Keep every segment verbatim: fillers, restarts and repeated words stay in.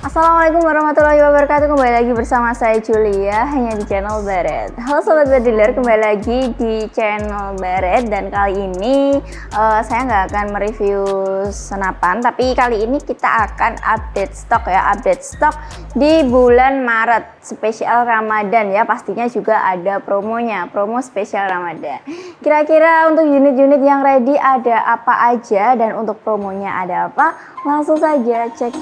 Assalamualaikum warahmatullahi wabarakatuh. Kembali lagi bersama saya Julia, hanya di channel Baret. Halo sobat bediler, kembali lagi di channel Baret. Dan kali ini uh, saya nggak akan mereview senapan, tapi kali ini kita akan update stok ya, update stok di bulan Maret spesial Ramadan ya. Pastinya juga ada promonya, promo spesial Ramadan. Kira-kira untuk unit-unit yang ready ada apa aja dan untuk promonya ada apa? Langsung saja cek.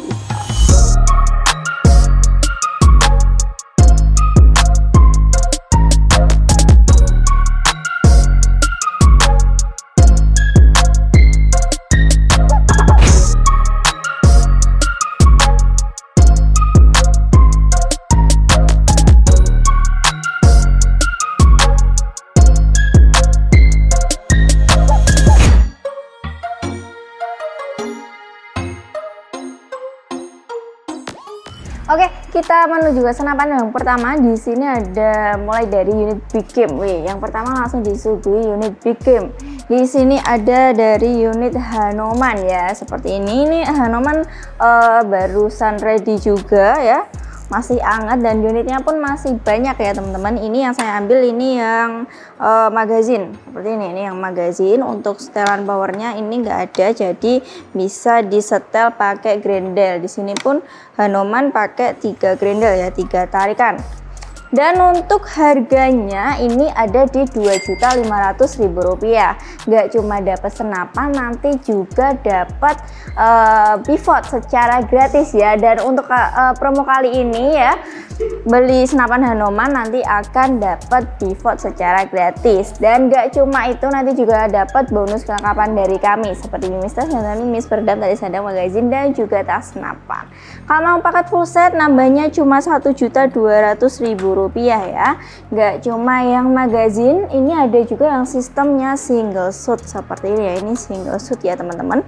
Oke, kita menuju ke senapan yang pertama. Di sini ada mulai dari unit Big Game. Wih, yang pertama langsung disuguhi unit Big Game. Di sini ada dari unit Hanoman ya, seperti ini. Ini Hanoman uh, barusan ready juga ya, masih hangat dan unitnya pun masih banyak ya teman-teman. Ini yang saya ambil ini yang uh, magazin seperti ini. Ini yang magazin. Untuk setelan powernya ini enggak ada, jadi bisa disetel pakai grendel. Di sini pun Hanoman pakai tiga grendel ya, tiga tarikan. Dan untuk harganya ini ada di dua juta lima ratus ribu rupiah. Nggak cuma dapat senapan, nanti juga dapat uh, pivot secara gratis ya. Dan untuk uh, promo kali ini ya, beli senapan Hanoman nanti akan dapat pivot secara gratis. Dan nggak cuma itu, nanti juga dapat bonus kelengkapan dari kami seperti mimis tas, mimis peredam, tali sandang, magazin, dan juga tas senapan. Kalau paket full set nambahnya cuma satu juta dua ratus ribu rupiah ya. Nggak cuma yang magazin, ini ada juga yang sistemnya single shoot seperti ini ya. Ini single shoot ya teman-teman.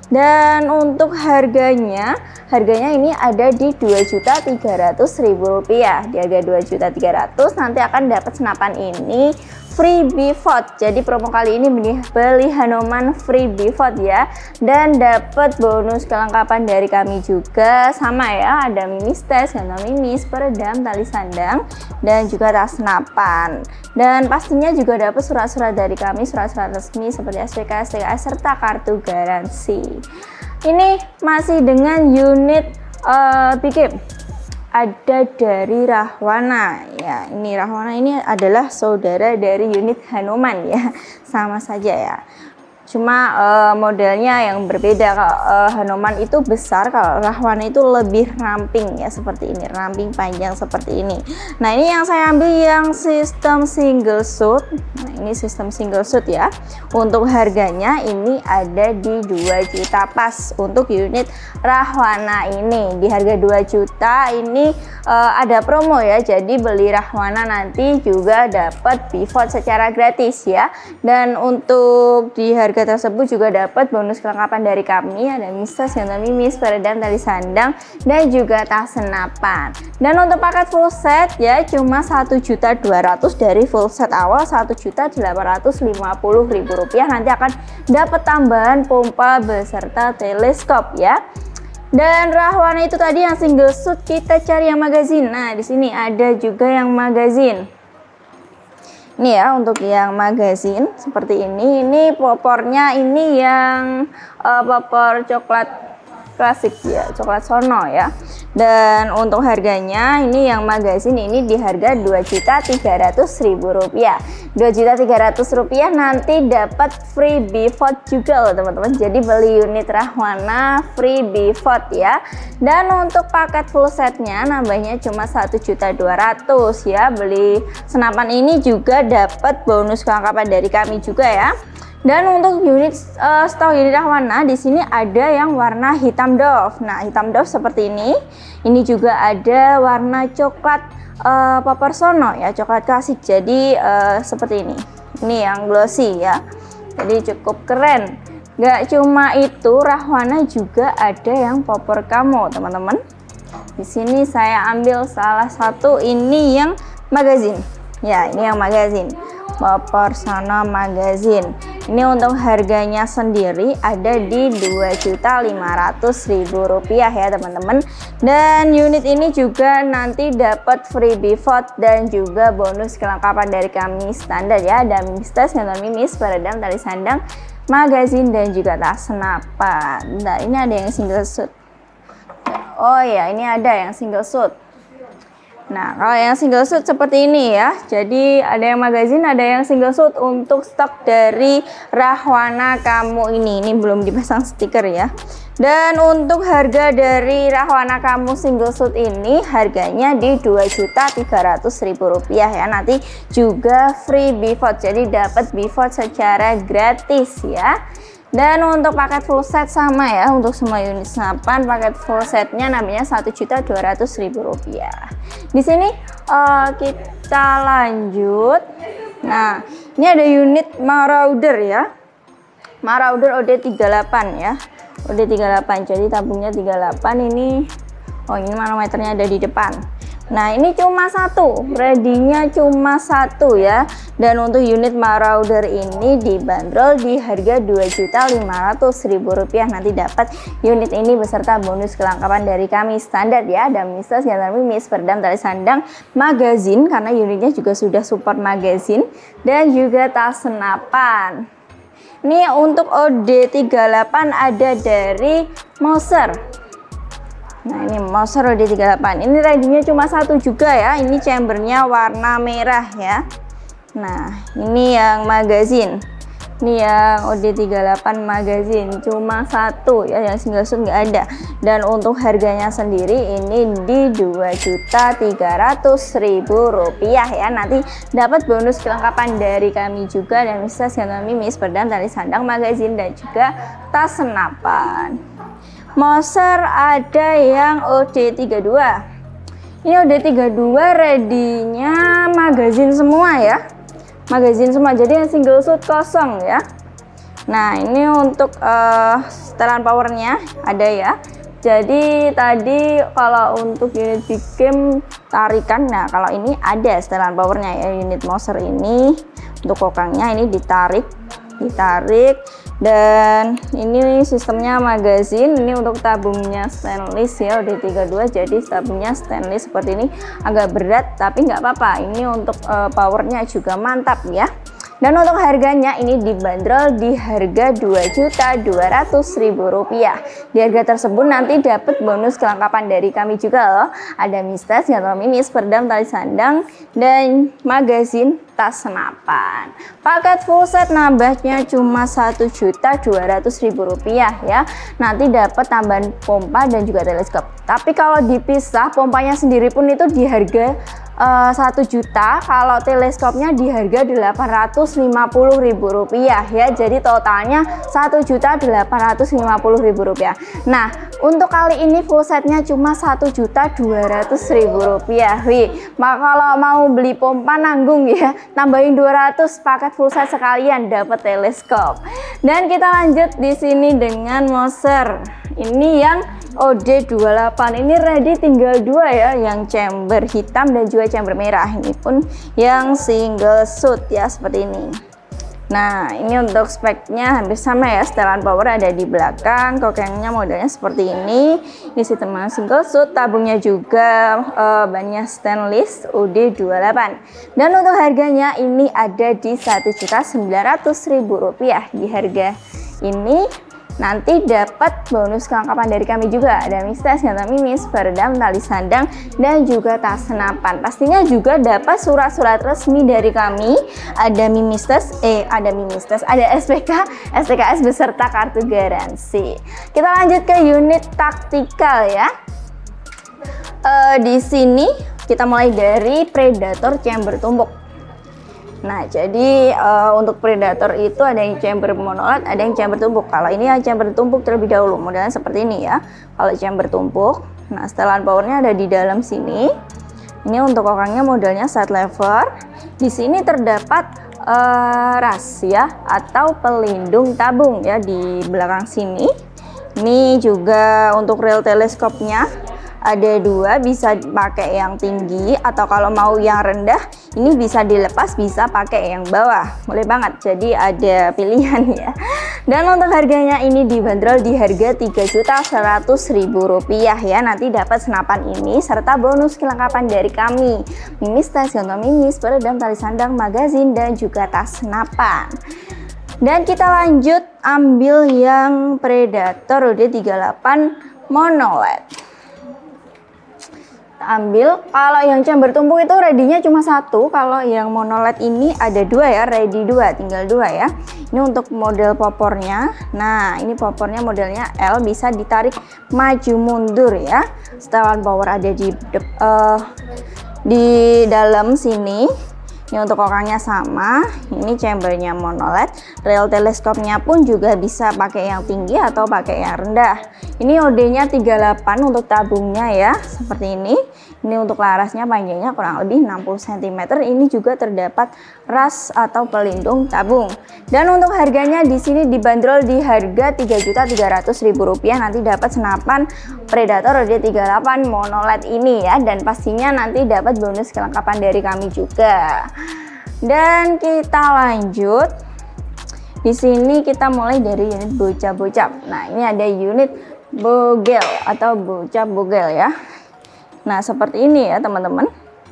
Dan untuk harganya, harganya ini ada di dua juta tiga ratus ribu rupiah. Di harga dua juta tiga ratus ribu nanti akan dapat senapan ini free pivot. Jadi promo kali ini beli Hanoman free pivot ya, dan dapat bonus kelengkapan dari kami juga sama ya. Ada mimis tes, gantung mimis, peredam, tali sandang, dan juga tas senapan. Dan pastinya juga dapat surat-surat dari kami, surat-surat resmi seperti S P K, S T K S, serta kartu garansi. Ini masih dengan unit uh, Big Game. Ada dari Rahwana ya. Ini Rahwana ini adalah saudara dari unit Hanoman ya, sama saja ya, cuma uh, modelnya yang berbeda. Kalau uh, Hanoman itu besar, kalau Rahwana itu lebih ramping ya, seperti ini, ramping panjang seperti ini. Nah ini yang saya ambil yang sistem single shoot. Nah ini sistem single shoot ya. Untuk harganya ini ada di dua juta pas untuk unit Rahwana ini. Di harga dua juta ini uh, ada promo ya, jadi beli Rahwana nanti juga dapat pivot secara gratis ya. Dan untuk di harga tersebut juga dapat bonus kelengkapan dari kami, ada misas, gantung mimis, peredam, tali sandang, dan juga tas senapan. Dan untuk paket full set ya cuma satu juta dua ratus ribu dari full set awal satu juta delapan ratus lima puluh ribu rupiah. Nanti akan dapat tambahan pompa beserta teleskop ya. Dan Rahwana itu tadi yang single shoot, kita cari yang magazin. Nah di sini ada juga yang magazin. Ini ya untuk yang magazin seperti ini. Ini popornya ini yang uh, popor coklat klasik ya, coklat sono ya. Dan untuk harganya ini yang magazin ini di harga dua juta tiga ratus ribu rupiah. dua juta tiga ratus ribu rupiah nanti dapat free pivot juga loh teman-teman. Jadi beli unit Rahwana free pivot ya. Dan untuk paket full setnya nambahnya cuma satu juta dua ratus ribu ya. Beli senapan ini juga dapat bonus kelengkapan dari kami juga ya. Dan untuk unit uh, stok unit Rahwana di sini ada yang warna hitam doff. Nah, hitam doff seperti ini. Ini juga ada warna coklat uh, popor sono ya, coklat klasik. Jadi uh, seperti ini. Ini yang glossy ya. Jadi cukup keren. Gak cuma itu, Rahwana juga ada yang popor camo, teman-teman. Di sini saya ambil salah satu ini yang magazin. Ya, ini yang magazin. Popor sono magazin. Ini untuk harganya sendiri ada di dua juta lima ratus ribu rupiah ya teman-teman. Dan unit ini juga nanti dapat free bivot dan juga bonus kelengkapan dari kami standar ya. Ada mimis tas, gantungan mimis, peredam, tali sandang, magazin dan juga tas senapan. Nah, ini ada yang single shoot. Oh ya, ini ada yang single shoot. Nah, kalau yang single shoot seperti ini ya. Jadi ada yang magazin, ada yang single shoot untuk stok dari Rahwana Kamu ini. Ini belum dipasang stiker ya. Dan untuk harga dari Rahwana Kamu single shoot ini harganya di dua juta tiga ratus ribu rupiah ya. Nanti juga free bivot. Jadi dapat bivot secara gratis ya. Dan untuk paket full set sama ya, untuk semua unit senapan paket full setnya namanya satu juta dua ratus ribu rupiah. Di sini uh, kita lanjut. Nah, ini ada unit Marauder ya. Marauder O D tiga puluh delapan ya. O D tiga puluh delapan. Jadi tabungnya tiga puluh delapan ini. Oh, ini manometernya ada di depan. Nah, ini cuma satu, ready-nya cuma satu ya. Dan untuk unit Marauder ini dibanderol di harga dua juta lima ratus ribu rupiah. Nanti dapat unit ini beserta bonus kelengkapan dari kami standar ya. Ada mimis, gantungan mimis, peredam, tali sandang, magazin karena unitnya juga sudah support magazin dan juga tas senapan. Ini untuk O D tiga puluh delapan ada dari Moser. Nah, ini Moser O D tiga puluh delapan. Ini ready-nya cuma satu juga ya. Ini chambernya warna merah ya. Nah, ini yang magazin. Ini yang O D tiga puluh delapan magazin cuma satu ya, yang single shoot nggak ada. Dan untuk harganya sendiri ini di dua juta tiga ratus ribu rupiah ya. Nanti dapat bonus kelengkapan dari kami juga dan bisa gantungan mimis, peredam, tali sandang, magazin dan juga tas senapan. Moser ada yang O D tiga puluh dua. Ini O D tiga puluh dua ready-nya magazin semua ya. Magazin semua, jadi yang single shoot kosong ya. Nah, ini untuk uh, setelan powernya ada ya. Jadi tadi kalau untuk unit big game tarikan, nah kalau ini ada setelan powernya ya. Unit Moser ini untuk kokangnya ini ditarik, ditarik. Dan ini sistemnya magazin. Ini untuk tabungnya stainless ya, O D tiga puluh dua. Jadi tabungnya stainless seperti ini, agak berat tapi nggak apa-apa. Ini untuk uh, powernya juga mantap ya. Dan untuk harganya ini dibanderol di harga dua juta dua ratus ribu rupiah. Di harga tersebut nanti dapat bonus kelengkapan dari kami juga loh. Ada mimis, gantungan mimis, peredam, tali sandang dan magazin tas senapan. Paket full set nambahnya cuma satu juta dua ratus ribu rupiah ya. Nanti dapat tambahan pompa dan juga teleskop. Tapi kalau dipisah pompanya sendiri pun itu di harga satu juta, kalau teleskopnya di harga delapan ratus lima puluh ribu rupiah ya. Jadi totalnya satu juta delapan ratus lima puluh ribu rupiah. Nah, untuk kali ini full setnya cuma satu juta dua ratus ribu rupiah. Wih, maka kalau mau beli pompa nanggung ya, tambahin dua ratus paket full set sekalian dapat teleskop. Dan kita lanjut di sini dengan Moser. Ini yang O D dua puluh delapan, ini ready tinggal dua ya, yang chamber hitam dan juga chamber merah. Ini pun yang single shoot ya, seperti ini. Nah, ini untuk speknya hampir sama ya. Setelan power ada di belakang, kokengnya modelnya seperti ini. Ini sistem single shoot, tabungnya juga uh, bannya stainless O D dua puluh delapan. Dan untuk harganya ini ada di satu juta sembilan ratus ribu rupiah. Di harga ini nanti dapat bonus kelengkapan dari kami juga. Ada mimis, gantungan mimis, peredam, tali sandang dan juga tas senapan. Pastinya juga dapat surat-surat resmi dari kami. Ada mimis tes, eh ada mimis tes, ada S P K, S T K S beserta kartu garansi. Kita lanjut ke unit taktikal ya. Uh, di sini kita mulai dari Predator chamber tumpuk. Nah, jadi uh, untuk Predator itu ada yang chamber monolid, ada yang chamber tumpuk. Kalau ini yang chamber tumpuk terlebih dahulu, modelnya seperti ini ya. Kalau chamber tumpuk, nah setelan powernya ada di dalam sini. Ini untuk kokangnya modelnya side lever. Di sini terdapat uh, ras ya, atau pelindung tabung ya di belakang sini. Ini juga untuk rel teleskopnya ada dua, bisa pakai yang tinggi atau kalau mau yang rendah ini bisa dilepas, bisa pakai yang bawah, boleh banget, jadi ada pilihan ya. Dan untuk harganya ini dibanderol di harga tiga juta seratus ribu rupiah ya. Nanti dapat senapan ini serta bonus kelengkapan dari kami, mimis, tas gantung mimis, peredam tali sandang, magazin, dan juga tas senapan. Dan kita lanjut ambil yang Predator U D tiga puluh delapan mono L E D. Ambil, kalau yang chamber tumpuk itu ready-nya cuma satu, kalau yang mono L E D ini ada dua ya, ready dua, tinggal dua ya. Ini untuk model popornya. Nah, ini popornya modelnya L, bisa ditarik maju mundur ya. Setelan power ada di uh, di dalam sini. Ini untuk kokangnya sama, ini chambernya mono L E D, rail teleskopnya pun juga bisa pakai yang tinggi atau pakai yang rendah. Ini O D-nya tiga puluh delapan untuk tabungnya ya, seperti ini. Ini untuk larasnya panjangnya kurang lebih enam puluh sentimeter. Ini juga terdapat ras atau pelindung tabung. Dan untuk harganya di sini dibanderol di harga tiga juta tiga ratus ribu rupiah. Nanti dapat senapan Predator U D tiga puluh delapan mono L E D ini ya, dan pastinya nanti dapat bonus kelengkapan dari kami juga. Dan kita lanjut. Di sini kita mulai dari unit bocap-bocap. Nah, ini ada unit bogel atau bocap bogel ya. Nah, seperti ini ya teman-teman.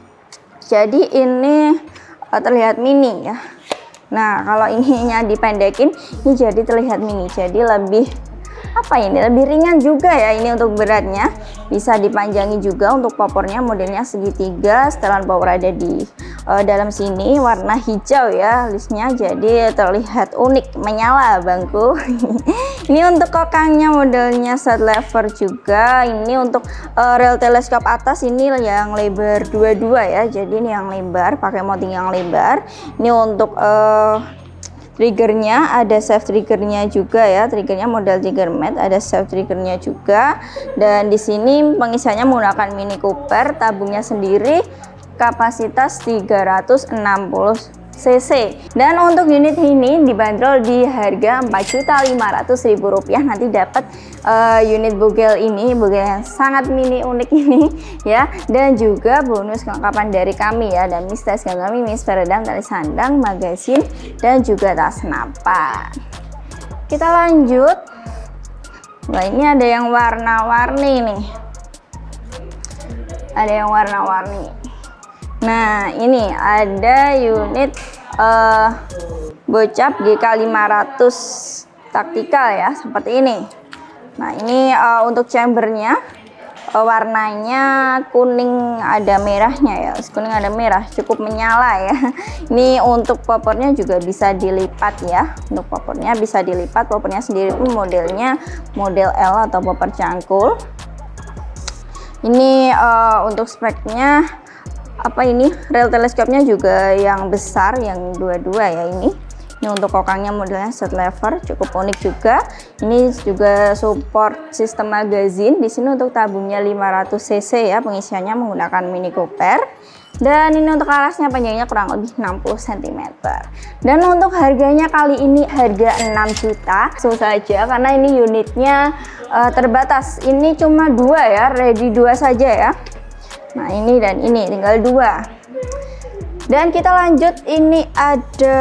Jadi ini uh, terlihat mini ya. Nah, kalau ininya dipendekin, ini jadi terlihat mini. Jadi lebih apa ini? Lebih ringan juga ya ini untuk beratnya. Bisa dipanjangi juga untuk popornya, modelnya segitiga. Setelan power ada di uh, dalam sini, warna hijau ya listnya. Jadi terlihat unik, menyala bangku. Ini untuk kokangnya modelnya set lever juga. Ini untuk uh, rel teleskop atas ini yang lebar dua puluh dua ya. Jadi ini yang lebar, pakai mounting yang lebar. Ini untuk uh, triggernya ada safe triggernya juga ya. Triggernya model trigger mat, ada safe triggernya juga. Dan di sini pengisiannya menggunakan Mini Cooper, tabungnya sendiri, kapasitas tiga ratus enam puluh cc. Dan untuk unit ini dibanderol di harga empat juta lima ratus ribu rupiah. Nanti dapat uh, unit bogel ini, bogel yang sangat mini unik ini ya, dan juga bonus kelengkapan dari kami ya, dan mis, tas gantung mimis, peredam tali sandang, magazin, dan juga tas senapan. Kita lanjut. Nah, ini ada yang warna-warni nih, ada yang warna-warni. Nah, ini ada unit uh, bocap G K lima ratus taktikal ya, seperti ini. Nah, ini uh, untuk chambernya uh, warnanya kuning ada merahnya ya, kuning ada merah, cukup menyala ya. Ini untuk popornya juga bisa dilipat ya, untuk popornya bisa dilipat. Popornya sendiri pun modelnya model L atau popor cangkul. Ini uh, untuk speknya apa ini, rel teleskopnya juga yang besar, yang dua-dua ya ini. Ini untuk kokangnya modelnya set lever, cukup unik juga. Ini juga support sistem magazin. Di sini untuk tabungnya lima ratus cc ya, pengisiannya menggunakan Mini Cooper. Dan ini untuk alasnya panjangnya kurang lebih enam puluh sentimeter. Dan untuk harganya kali ini harga enam juta langsung saja, karena ini unitnya uh, terbatas. Ini cuma dua ya, ready dua saja ya. Nah, ini dan ini tinggal dua. Dan kita lanjut, ini ada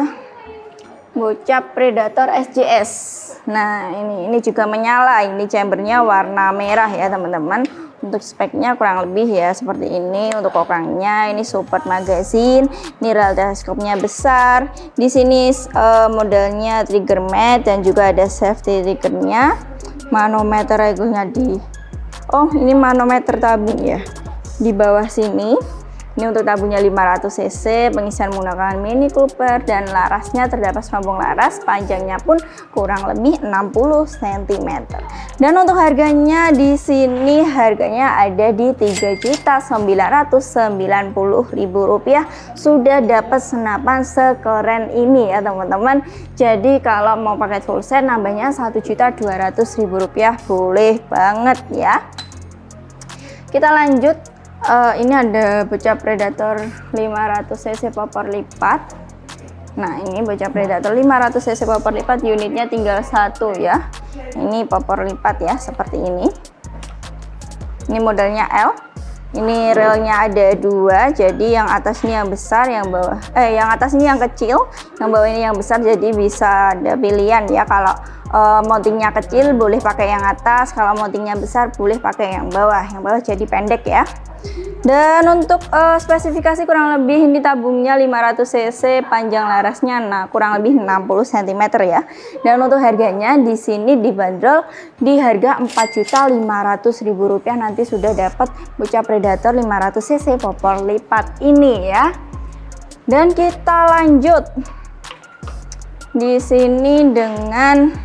bocap Predator S J S. Nah, ini ini juga menyala. Ini chambernya warna merah ya teman-teman. Untuk speknya kurang lebih ya seperti ini. Untuk kokangnya ini support magazin. Ini rel teleskopnya besar. Di sini uh, modelnya trigger mat dan juga ada safety triggernya. Manometer regulnya di Oh, ini manometer tabung ya. Di bawah sini. Ini untuk tabungnya lima ratus cc, pengisian menggunakan Mini Cooper, dan larasnya terdapat sambung laras, panjangnya pun kurang lebih enam puluh sentimeter. Dan untuk harganya di sini harganya ada di tiga juta sembilan ratus sembilan puluh ribu rupiah. Sudah dapat senapan sekeren ini ya teman-teman. Jadi kalau mau pakai full set nambahnya satu juta dua ratus ribu rupiah, boleh banget ya. Kita lanjut. Uh, ini ada bocap Predator lima ratus cc popor lipat. Nah, ini bocap Predator lima ratus cc popor lipat, unitnya tinggal satu ya. Ini popor lipat ya, seperti ini. Ini modelnya L. Ini relnya ada dua, jadi yang atas ini yang besar, yang bawah eh yang atas ini yang kecil, yang bawah ini yang besar. Jadi bisa ada pilihan ya, kalau uh, mountingnya kecil boleh pakai yang atas, kalau mountingnya besar boleh pakai yang bawah. Yang bawah jadi pendek ya. Dan untuk uh, spesifikasi kurang lebih ini tabungnya lima ratus cc, panjang larasnya nah kurang lebih enam puluh sentimeter ya. Dan untuk harganya di sini dibanderol di harga empat juta lima ratus ribu rupiah. Nanti sudah dapat bocap Predator lima ratus cc popor lipat ini ya. Dan kita lanjut di sini dengan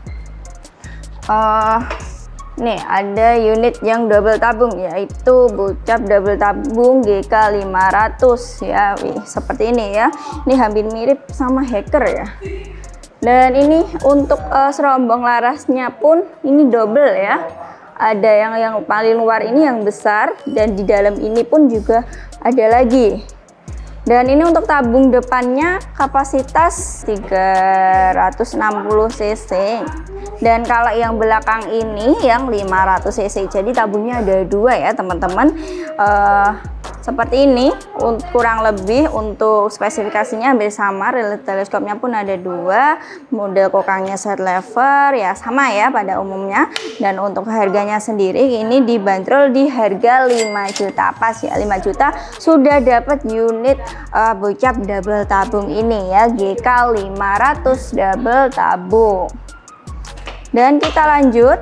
uh, nih ada unit yang double tabung, yaitu bocap double tabung G K lima ratus ya. Wih, seperti ini ya. Ini hampir mirip sama Hacker ya. Dan ini untuk uh, serombong larasnya pun ini double ya. Ada yang yang paling luar ini yang besar, dan di dalam ini pun juga ada lagi. Dan ini untuk tabung depannya kapasitas tiga ratus enam puluh cc. Dan kalau yang belakang ini yang lima ratus cc. Jadi tabungnya ada dua ya teman-teman. Uh, seperti ini kurang lebih. Untuk spesifikasinya hampir sama. Relay teleskopnya pun ada dua. Model kokangnya set lever ya sama ya pada umumnya. Dan untuk harganya sendiri ini dibanderol di harga lima juta pas ya. lima juta sudah dapat unit uh, bocap double tabung ini ya, G K lima ratus double tabung. Dan kita lanjut.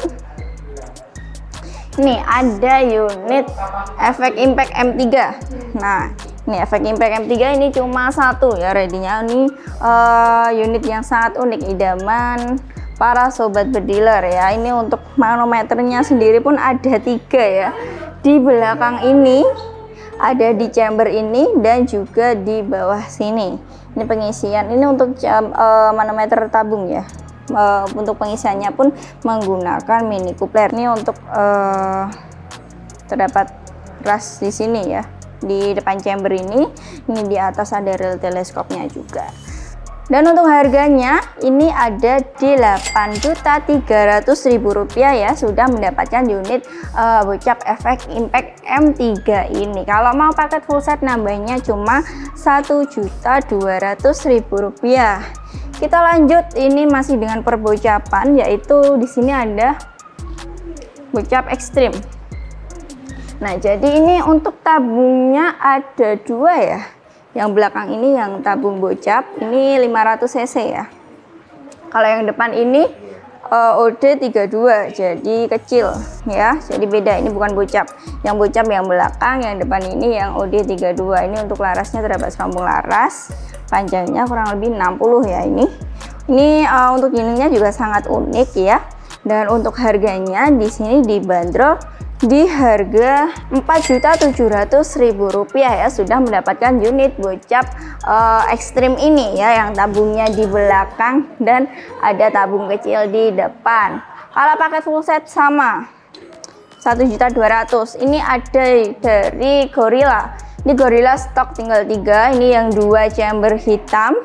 Nih ada unit efek impact M tiga. Nah, ini efek impact M tiga ini cuma satu ya readynya. Ini uh, unit yang sangat unik, idaman para sobat berdealer ya. Ini untuk manometernya sendiri pun ada tiga ya. Di belakang ini ada di chamber ini dan juga di bawah sini. Ini pengisian. Ini untuk jam, uh, manometer tabung ya. Uh, untuk pengisiannya pun menggunakan mini coupler. Ini untuk uh, terdapat ras di sini ya, di depan chamber ini. Ini di atas ada rel teleskopnya juga. Dan untuk harganya ini ada di delapan juta tiga ratus ribu rupiah ya, sudah mendapatkan unit uh, bocap efek impact M tiga ini. Kalau mau paket full set nambahnya cuma satu juta dua ratus ribu rupiah. Kita lanjut, ini masih dengan perbocapan, yaitu di sini ada bocap ekstrim. Nah, jadi ini untuk tabungnya ada dua ya. Yang belakang ini yang tabung bocap, ini lima ratus cc ya. Kalau yang depan ini uh, O D tiga puluh dua, jadi kecil ya. Jadi beda, ini bukan bocap. Yang bocap yang belakang, yang depan ini yang O D tiga puluh dua. Ini untuk larasnya terdapat serombong laras. Panjangnya kurang lebih enam puluh ya ini. Ini uh, untuk ininya juga sangat unik ya. Dan untuk harganya di sini dibanderol di harga empat juta tujuh ratus ribu rupiah ya, sudah mendapatkan unit bocap uh, ekstrim ini ya, yang tabungnya di belakang dan ada tabung kecil di depan. Kalau paket full set sama satu juta dua ratus ribu. Ini ada dari Gorilla. Ini Gorilla stok tinggal tiga. Ini yang dua chamber hitam,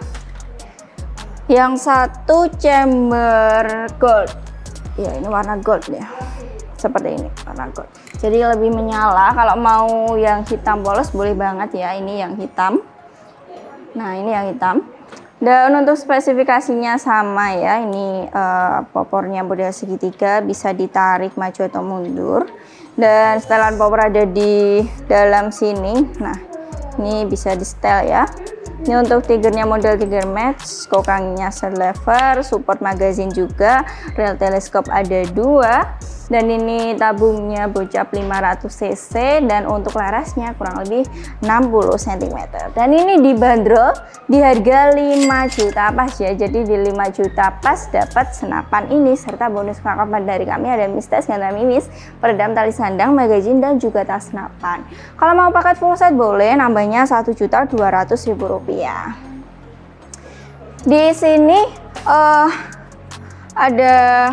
yang satu chamber gold. Ya ini warna gold ya, seperti ini warna gold. Jadi lebih menyala. Kalau mau yang hitam polos boleh banget ya. Ini yang hitam. Nah ini yang hitam. Dan untuk spesifikasinya sama ya. Ini uh, popornya model segitiga, bisa ditarik maju atau mundur. Dan setelan popor ada di dalam sini. Nah ini bisa di setel ya. Ini untuk triggernya model trigger match, kokangnya set lever, support magazine juga, rel teleskop ada dua. Dan ini tabungnya bocap lima ratus cc, dan untuk larasnya kurang lebih enam puluh sentimeter. Dan ini dibanderol di harga lima juta pas ya. Jadi di lima juta pas dapat senapan ini serta bonus kelengkapan dari kami, ada mistes, ganda mimis, peredam tali sandang, magazine, dan juga tas senapan. Kalau mau paket full set boleh, nambahnya satu juta dua ratus ribu rupiah. Di sini uh, ada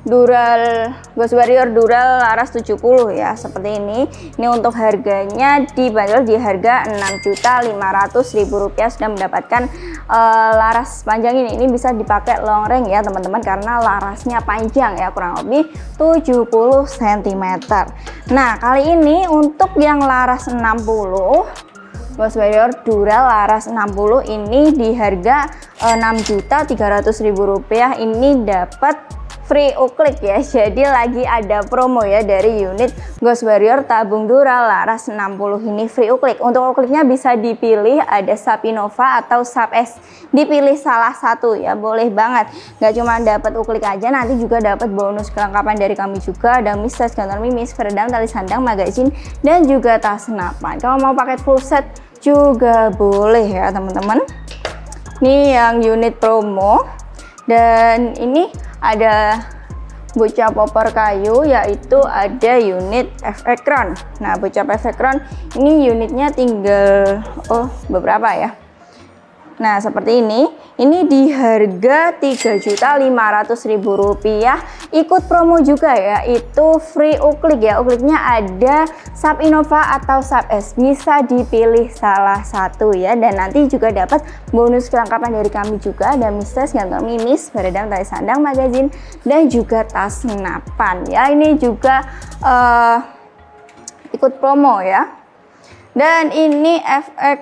Dural Ghost Warrior Dural laras tujuh puluh ya, seperti ini. Ini untuk harganya dibanderol di harga enam juta lima ratus ribu rupiah sudah mendapatkan uh, laras panjang ini. Ini bisa dipakai long range ya teman-teman, karena larasnya panjang ya, kurang lebih tujuh puluh sentimeter. Nah, kali ini untuk yang laras enam puluh Ghost Warrior Dural laras enam puluh ini di harga enam juta tiga ratus ribu rupiah. Ini dapat free uklik ya, jadi lagi ada promo ya dari unit Ghost Warrior tabung Dural laras enam puluh ini, free uklik. Untuk ukliknya bisa dipilih ada Sub Innova atau Sub S, dipilih salah satu ya, boleh banget. Gak cuma dapat uklik aja, nanti juga dapat bonus kelengkapan dari kami juga, ada mistas, kantor mimis, peredam, tali sandang, magazin, dan juga tas senapan. Kalau mau paket full set juga boleh ya teman-teman. Ini yang unit promo, dan ini ada bocah popor kayu, yaitu ada unit F-X Crown. Nah, bocah F-X Crown ini unitnya tinggal oh beberapa ya. Nah, seperti ini. Ini di harga tiga juta lima ratus ribu rupiah, ikut promo juga ya, itu free uklik ya. Ukliknya ada Sub Innova atau Sub S, bisa dipilih salah satu ya. Dan nanti juga dapat bonus kelengkapan dari kami juga, ada mistes, gantung mimis, peredam, tali sandang, magazin, dan juga tas senapan ya. Ini juga uh, ikut promo ya. Dan ini F-X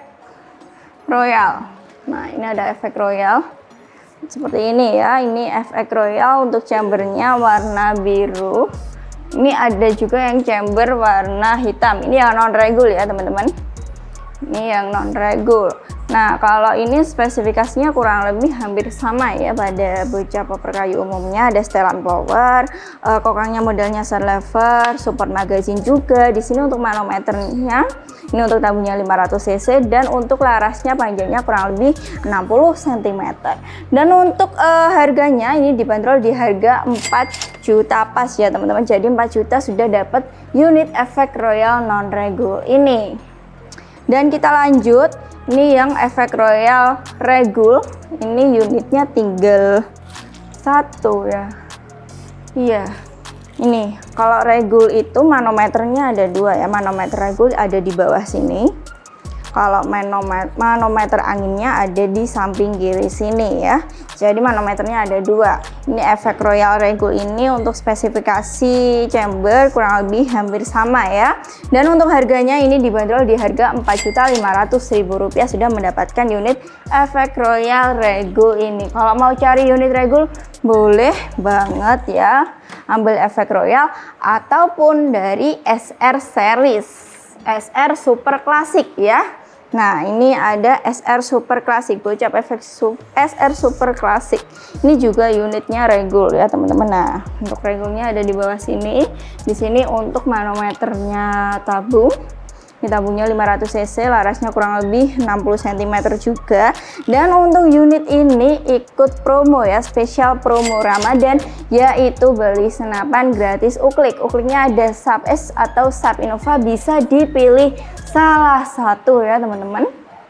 Royal. Nah, ini ada F-X Royal seperti ini ya. Ini F-X Royal untuk chambernya warna biru. Ini ada juga yang chamber warna hitam. Ini yang non regul ya teman-teman. Ini yang non regul. Nah, kalau ini spesifikasinya kurang lebih hampir sama ya pada bocah popor kayu umumnya. Ada setelan power, uh, kokangnya modelnya sun lever, support magazine juga. Di sini untuk manometernya, ini untuk tabungnya lima ratus cc, dan untuk larasnya panjangnya kurang lebih enam puluh sentimeter. Dan untuk uh, harganya ini dibanderol di harga empat juta pas ya teman-teman. Jadi empat juta sudah dapat unit F-X Royal non regul ini. Dan kita lanjut, ini yang F-X Royal regul, ini unitnya tinggal satu ya. Iya, ini kalau regul itu manometernya ada dua ya. Manometer regul ada di bawah sini. Kalau manometer, manometer anginnya ada di samping kiri sini ya. Jadi manometernya ada dua. Ini F-X Royal regul ini untuk spesifikasi chamber kurang lebih hampir sama ya. Dan untuk harganya ini dibanderol di harga empat juta lima ratus ribu rupiah sudah mendapatkan unit F-X Royal regul ini. Kalau mau cari unit regul boleh banget ya, ambil F-X Royal ataupun dari S R series, S R Super Classic ya. Nah, ini ada S R Super Classic, bocah F-X S R Super Classic. Ini juga unitnya regul ya teman-teman. Nah, untuk regulnya ada di bawah sini. Di sini untuk manometernya tabung. Ini tabungnya lima ratus cc, larasnya kurang lebih enam puluh sentimeter juga. Dan untuk unit ini ikut promo ya, spesial promo Ramadan, yaitu beli senapan gratis uklik. Ukliknya ada Sub S atau Sub Innova, bisa dipilih salah satu ya teman-teman.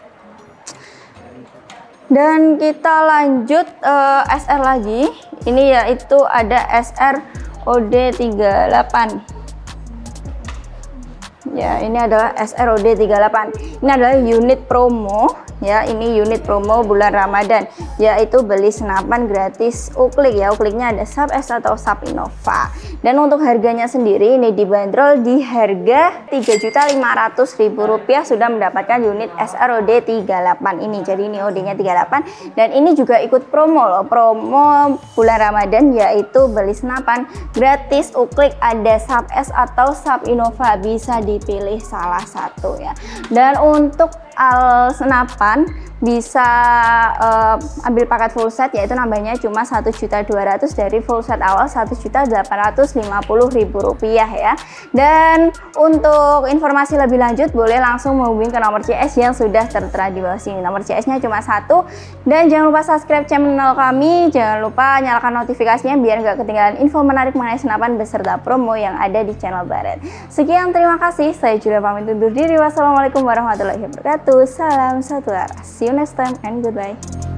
Dan kita lanjut uh, S R lagi. Ini yaitu ada S R O D tiga puluh delapan. Ya, ini adalah S R O D tiga puluh delapan. Ini adalah unit promo ya. Ini unit promo bulan Ramadan, yaitu beli senapan gratis uklik ya. Ukliknya ada Sub S atau Sub Innova. Dan untuk harganya sendiri ini dibanderol di harga tiga juta lima ratus ribu rupiah sudah mendapatkan unit S R O D tiga puluh delapan ini. Jadi ini O D-nya tiga puluh delapan, dan ini juga ikut promo loh. Promo bulan Ramadan yaitu beli senapan gratis uklik ada Sub S atau Sub Innova, bisa dipilih salah satu ya. Dan untuk al senapan bisa uh, ambil paket full set, yaitu nambahnya cuma satu juta dua ratus ribu dari full set awal satu juta delapan ratus lima puluh ribu rupiah ya. Dan untuk informasi lebih lanjut boleh langsung menghubungi ke nomor C S yang sudah tertera di bawah sini. Nomor C S-nya cuma satu. Dan jangan lupa subscribe channel kami, jangan lupa nyalakan notifikasinya biar nggak ketinggalan info menarik mengenai senapan beserta promo yang ada di channel Baret. Sekian, terima kasih. Saya Julia pamit undur diri. Wassalamualaikum warahmatullahi wabarakatuh. Salam satu arah. See you next time and goodbye.